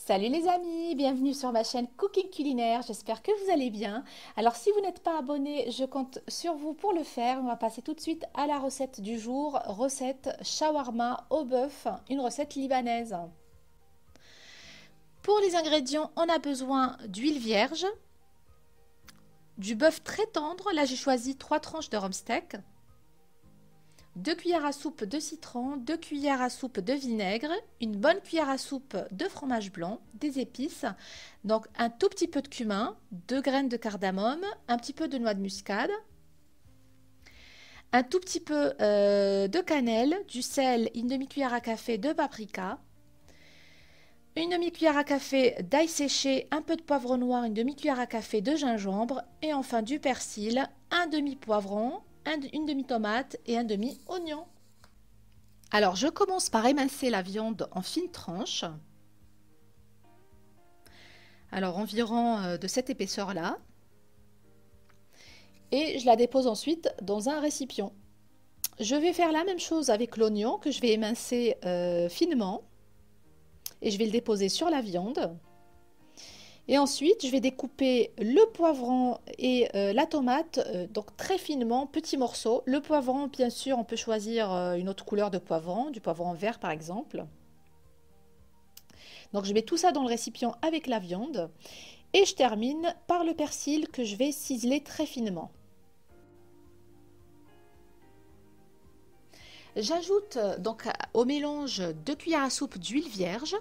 Salut les amis, bienvenue sur ma chaîne Cooking Culinaire, j'espère que vous allez bien. Alors si vous n'êtes pas abonné, je compte sur vous pour le faire. On va passer tout de suite à la recette du jour, recette shawarma au bœuf, une recette libanaise. Pour les ingrédients, on a besoin d'huile vierge, du bœuf très tendre, là j'ai choisi 3 tranches de rump steak, 2 cuillères à soupe de citron, 2 cuillères à soupe de vinaigre, une bonne cuillère à soupe de fromage blanc, des épices, donc un tout petit peu de cumin, 2 graines de cardamome, un petit peu de noix de muscade, un tout petit peu de cannelle, du sel, une demi-cuillère à café de paprika, une demi-cuillère à café d'ail séché, un peu de poivre noir, une demi-cuillère à café de gingembre et enfin du persil, un demi-poivron, une demi-tomate et un demi-oignon. Alors, je commence par émincer la viande en fines tranches. Alors, environ de cette épaisseur-là. Et je la dépose ensuite dans un récipient. Je vais faire la même chose avec l'oignon que je vais émincer finement. Et je vais le déposer sur la viande. Et ensuite, je vais découper le poivron et la tomate, donc très finement, petits morceaux. Le poivron, bien sûr, on peut choisir une autre couleur de poivron, du poivron vert par exemple. Donc je mets tout ça dans le récipient avec la viande et je termine par le persil que je vais ciseler très finement. J'ajoute donc au mélange 2 cuillères à soupe d'huile vierge,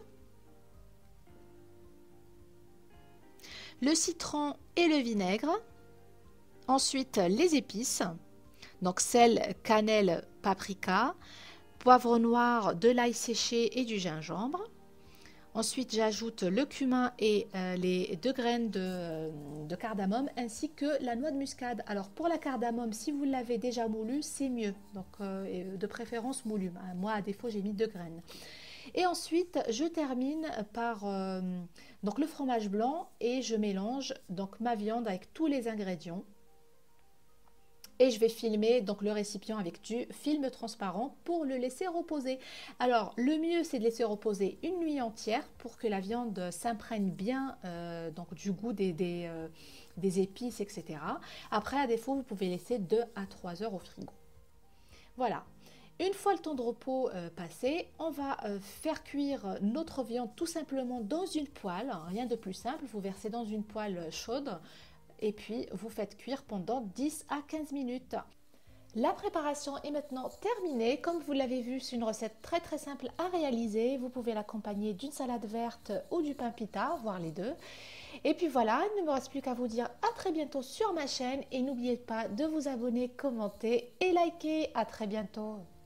le citron et le vinaigre, ensuite les épices, donc sel, cannelle, paprika, poivre noir, de l'ail séché et du gingembre. Ensuite, j'ajoute le cumin et les 2 graines de cardamome ainsi que la noix de muscade. Alors pour la cardamome, si vous l'avez déjà moulue, c'est mieux. Donc de préférence moulue. Moi, à défaut, j'ai mis 2 graines. Et ensuite, je termine par donc le fromage blanc et je mélange donc ma viande avec tous les ingrédients. Et je vais filmer donc le récipient avec du film transparent pour le laisser reposer. Alors le mieux c'est de laisser reposer une nuit entière pour que la viande s'imprègne bien donc du goût des épices, etc. Après à défaut vous pouvez laisser 2 à 3 heures au frigo. Voilà. Une fois le temps de repos passé, on va faire cuire notre viande tout simplement dans une poêle, rien de plus simple, vous versez dans une poêle chaude et puis vous faites cuire pendant 10 à 15 minutes. La préparation est maintenant terminée. Comme vous l'avez vu, c'est une recette très très simple à réaliser. Vous pouvez l'accompagner d'une salade verte ou du pain pita, voire les deux. Et puis voilà, il ne me reste plus qu'à vous dire à très bientôt sur ma chaîne et n'oubliez pas de vous abonner, commenter et liker. À très bientôt.